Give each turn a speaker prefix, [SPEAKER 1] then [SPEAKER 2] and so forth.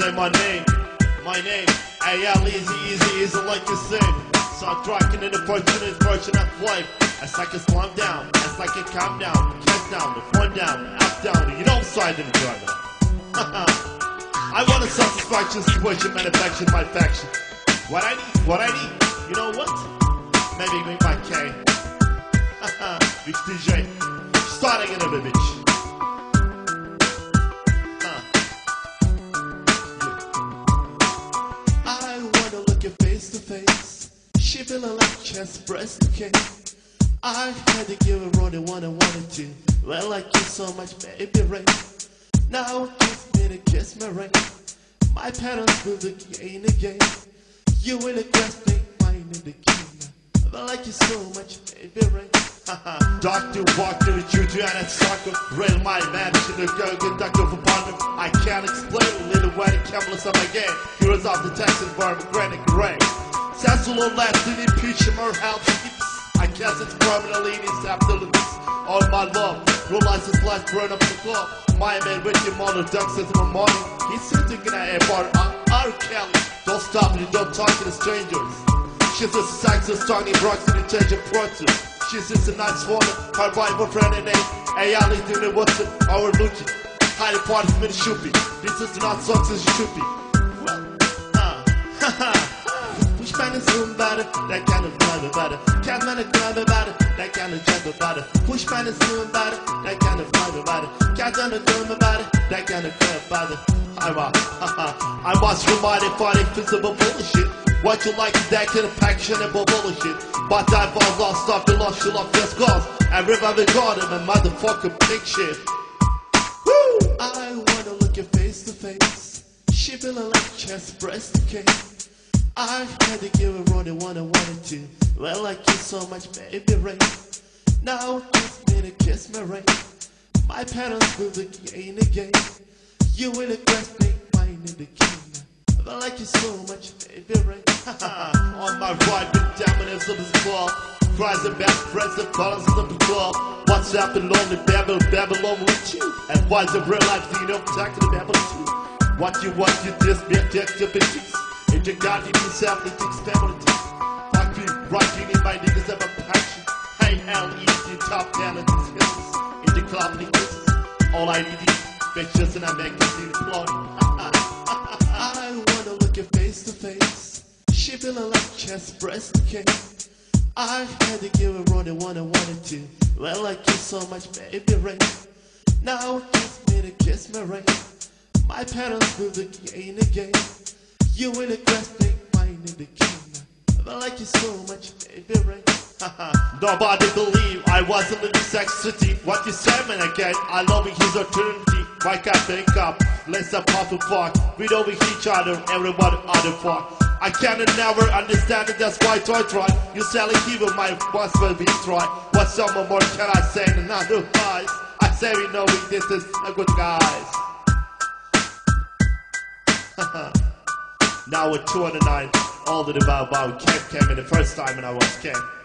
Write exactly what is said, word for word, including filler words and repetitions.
[SPEAKER 1] say my name, my name. Hey, yeah, easy, easy, easy like you say. Start tracking in the fortunate version of life. As I can calm down, as I can calm down, count down, the front down, up down, you don't side in the journal. I want a satisfaction situation, manufacture my faction. What I need, what I need, you know what? Maybe make my K. Big D J, starting in a bitch. She feeling like chest breast okay. I had to give her all the one I wanted to. Well, I kiss so much, baby rain. Now kiss me to kiss my rain. My parents moved again again. You will aggress me, mine in the king. Well, I like you so much, baby rain. Doctor walked to the juju and that sucker. Rail my manager, the girl conductor for partner. I can't explain a little way the camelus of my game. Heroes of the Texas pomegranate gray. Sensual last in the peach of her house. I guess it's permanently in his abilities. All my love, realize this life burn up the club. My man with your mother ducks in the morning. He's sitting in an airport, R. Kelly. Don't stop me, don't talk to the strangers. She's a sexist, talking Bronx in the change of fortune. She's just a nice woman, her boyfriend and name. Hey, I leave them what's it, our looking. Hide the party for the shoopy. This is not success, you should be. Well, uh, haha. Push man is room about it, that kind of vibe about it. Cat man is grab about it, that kind of jab about it. Push man is room about it, that kind of vibe about it. Cat man is room about it, that kind of crap about it. I'm a, haha. I was reminded for the visible bullshit. What you like is that kind of actionable bullshit. But I've all lost stuff, the lost you love just cause. Everybody got him and motherfucker big shit. Woo! I wanna look your face to face. She feeling like chest breast okay. I had to give her all the one I wanted to. Well, I kiss so much, baby rain. Now kiss me to kiss my rain. My parents moved again again. You will aggress me, mine in the king. I like you so much, baby rain. On my right, the dominance of this club. Cries and best friends, the colors of the club. What's happening on the Babylon, Babylon with you? And why's the real life, you know, talking to Babylon too? What you want, you just be addicted to peace. If you got it yourself, it takes family. Fuck you, right, you need my niggas have a passion. Hey, L E D, top talent, skills. In the club, niggas. All I need is bitches and I make you see the plot. I wanna look your face to face. She feeling like chest breast okay. I had to give her all the one I wanted to. Well, I kiss so much, baby rain. Now kiss me to kiss my rain. My parents moved again again. You will aggress me, mine in the king. I like you so much, baby rain. Nobody believe I wasn't in the sex city. What you say, man, again? I love his eternity. Why can't think up? Let's have half a fuck. We don't with each other, everybody other fuck. I can never understand it, that's why I try. You selling evil, my boss will be try. What some more can I say than otherwise? I say we know we this is a good guys. Now we're two hundred nine, all the about about came came in the first time and I was came.